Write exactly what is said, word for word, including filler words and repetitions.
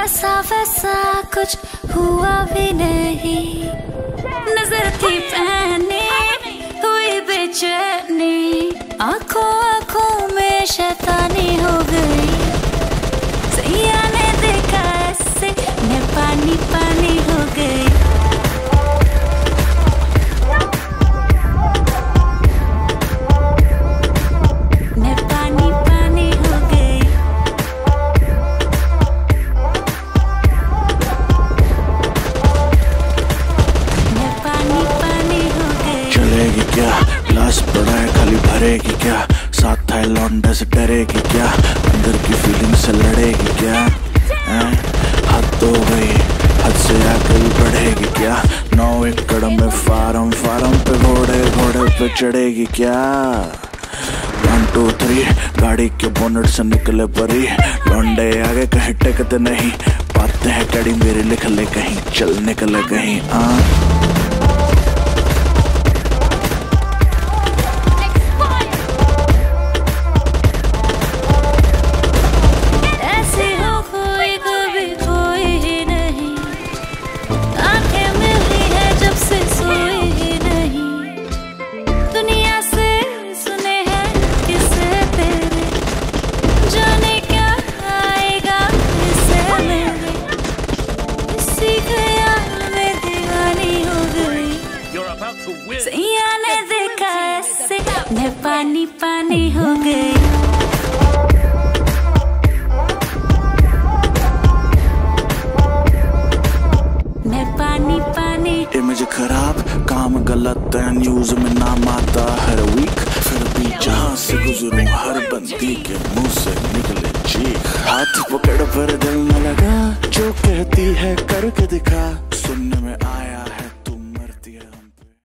ऐसा वैसा कुछ हुआ भी नहीं, नजर थी पहनी हुई बेचैनी, आंखों आंखों में शैतानी हो गई। सैया ने देखा ऐसे मैं पानी पानी हो गई। मैं पानी पानी हो गई। मैं पानी पानी हो गई। चलेगी क्या ग्लास पड़ा है खाली भरेगी क्या, साथ है लौंडा से डरेगी क्या, अंदर की फीलिंग से लड़ेगी क्या, हैं? हद तो गई हद से आगे बढ़ेगी क्या, नौ एकड़ में फार्म फार्म पे घोड़े घोड़े पे चढ़ेगी क्या। वन टू थ्री गाड़ी के बोनट से निकले परी, लौंडे आगे कहीं टेकते नहीं, बातें हैं कड़ी मेरी लिख ले कहीं, चल निकले कहीं। आ सैया ने देखा ऐसे मैं पानी पानी हो गई। मैं पानी पानी। इमेज खराब काम गलत है न्यूज में नाम आता हर वीक, फिर भी जहाँ से गुजरूं हर बंदी के मुंह से निकले चीख। हाथ पकड़ पर दिल न लगा, जो कहती है करके दिखा, सुनने में आया है